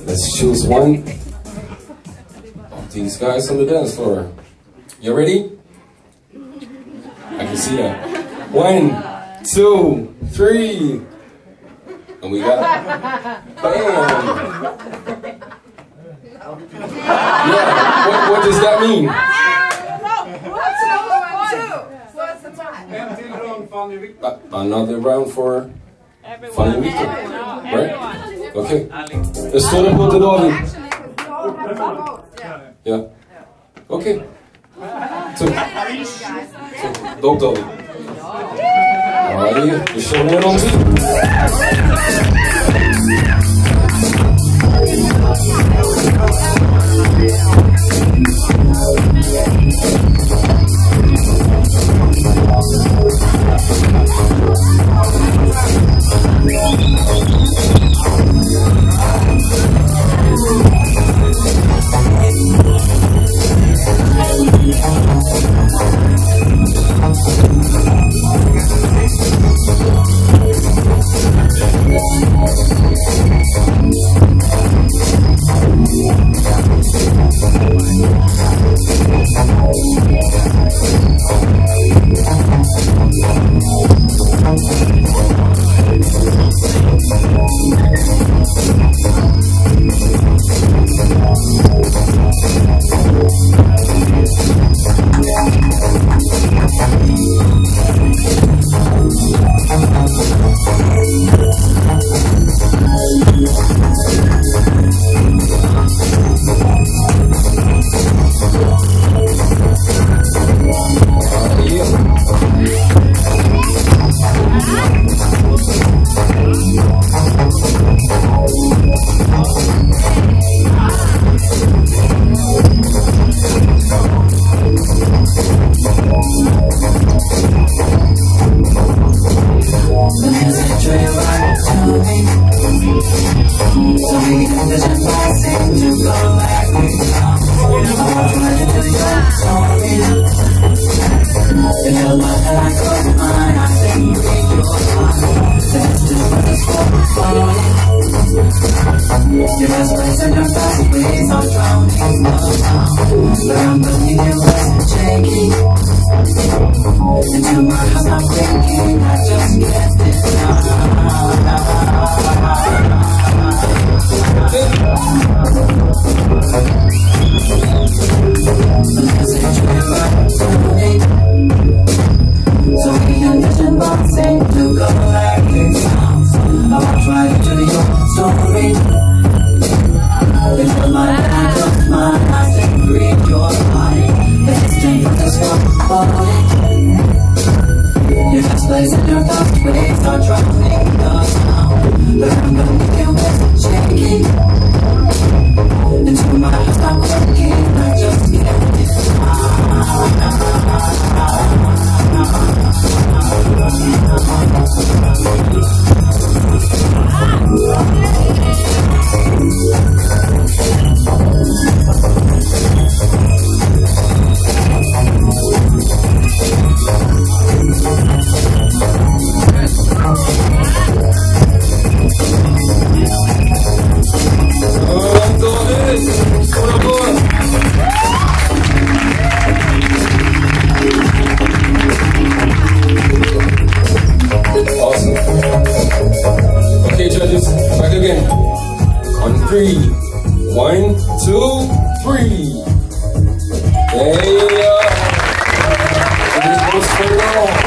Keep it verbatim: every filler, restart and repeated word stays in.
Let's choose one of these guys on the dance floor. You ready? I can see that. One, two, three. And we got bam. Yeah, what, what does that mean? Uh, another round for Fanny and Victor, right? Okay. Let's turn and put it all in. Yeah. Okay. Two. Two. Dog dog. Alrighty, you show one on two. Back again. On three. One, two, three. There you go. It goes straight on.